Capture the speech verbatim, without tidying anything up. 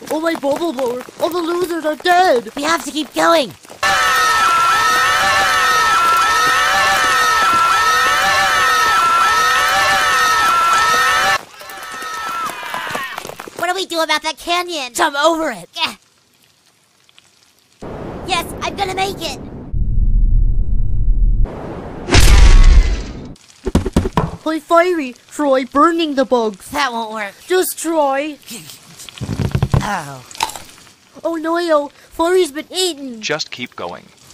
Oh, my bubble blower! All the losers are dead! We have to keep going! What do we do about that canyon? Jump over it! Yeah. Yes, I'm gonna make it! Play fiery, try burning the bugs. That won't work. Just try. Oh. Oh no, Fiery's been eaten. Just keep going.